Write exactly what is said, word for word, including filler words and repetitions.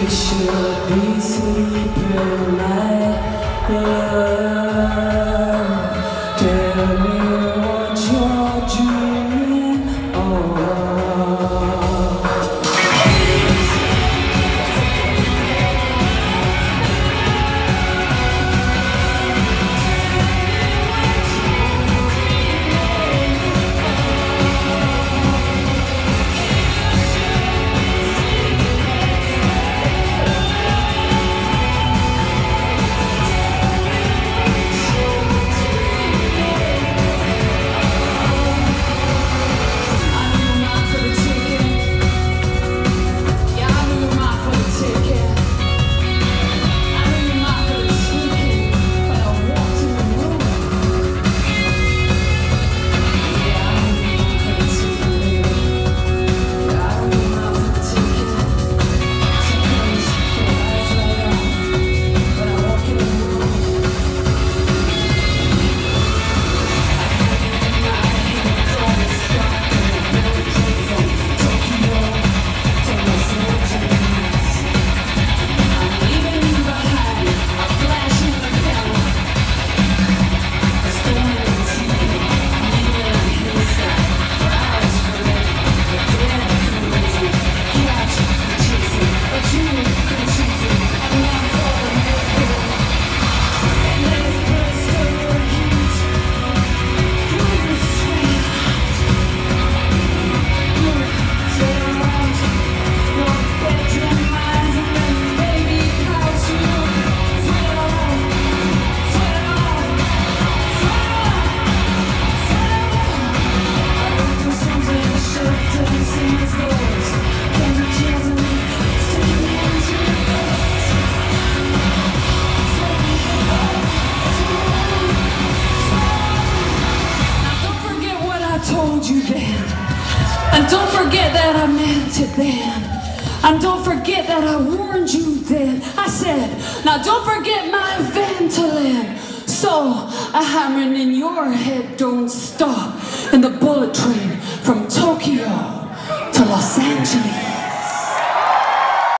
You should be sleeping, my love. Tell me what you're dreaming of. Told you then, and don't forget that I meant it then, and don't forget that I warned you then. I said, now don't forget my Ventolin. So a hammering in your head don't stop in the bullet train from Tokyo to Los Angeles.